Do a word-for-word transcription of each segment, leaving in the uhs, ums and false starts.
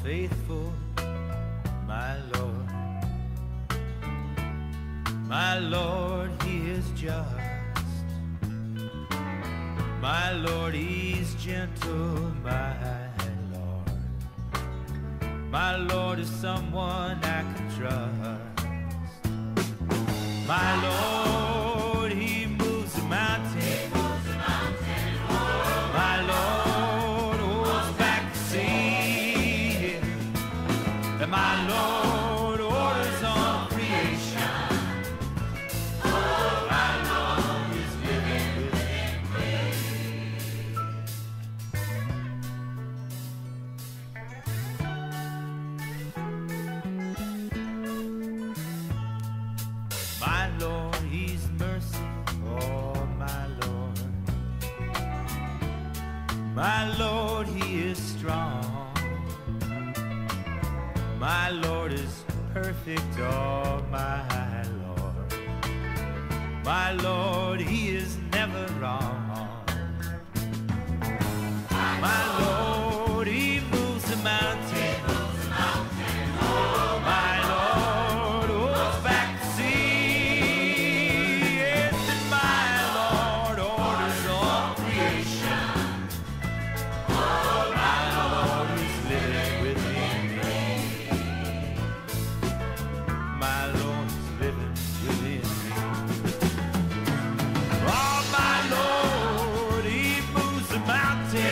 faithful, my Lord. My Lord, he is just. My Lord, he's gentle, my Lord. My Lord is someone I can trust. My Lord, he moves the mountain. He moves the mountain. Oh, my Lord holds back the sea. And my Lord orders on creation. Oh, my Lord is living within me. My Lord, he's mercy. Oh, my Lord. My Lord, he is strong. My Lord is perfect, oh my Lord. My Lord, he is never wrong. My Lord, he moves the mountain. Oh, my Lord holds back the sea. Yes, and my Lord orders all creation. Oh, my Lord is living within me. My Lord is living within me. Oh, my Lord, he moves the mountain.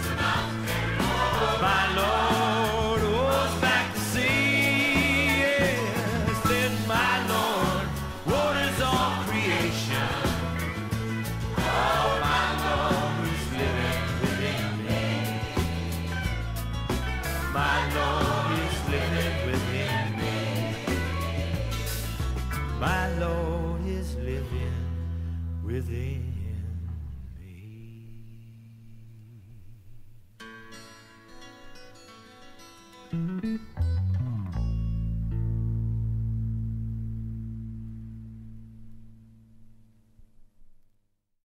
My Lord holds back the sea. Yes, and my Lord orders all creation. Oh, my Lord is living within me. My Lord is living within me. My Lord is living within me.